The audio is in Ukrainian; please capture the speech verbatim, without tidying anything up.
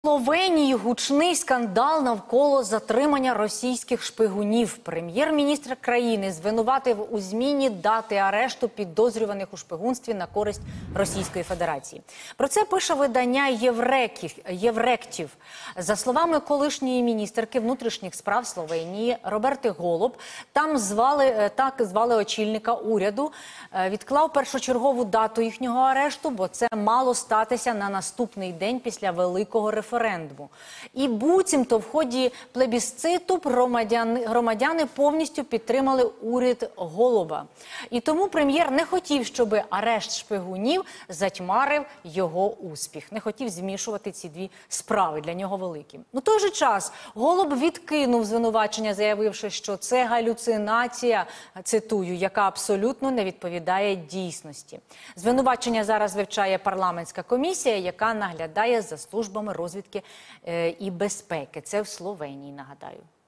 Словенії гучний скандал навколо затримання російських шпигунів. Прем'єр-міністр країни звинуватив у зміні дати арешту підозрюваних у шпигунстві на користь Російської Федерації. Про це пише видання Євреків, Євректів. За словами колишньої міністерки внутрішніх справ Словенії Роберти Голуб, там звали, так звали очільника уряду, відклав першочергову дату їхнього арешту, бо це мало статися на наступний день після великого референдуму. референдуму. І буцімто в ході плебісциту громадяни, громадяни повністю підтримали уряд Голуба. І тому прем'єр не хотів, щоб арешт шпигунів затьмарив його успіх. Не хотів змішувати ці дві справи, для нього великі. У той же час Голуб відкинув звинувачення, заявивши, що це галюцинація, цитую, яка абсолютно не відповідає дійсності. Звинувачення зараз вивчає парламентська комісія, яка наглядає за службами розвідки і безпеки. Це в Словенії, нагадаю.